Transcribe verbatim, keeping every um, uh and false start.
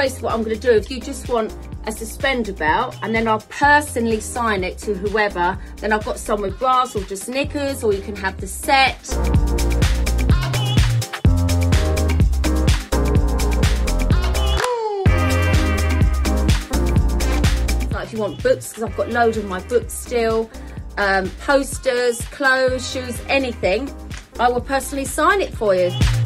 basically what I'm going to do. If you just want a suspender belt, and then I'll personally sign it to whoever, then I've got some with brass or just knickers, or you can have the set. Like if you want books, because I've got loads of my books still, um, posters, clothes, shoes, anything, I will personally sign it for you.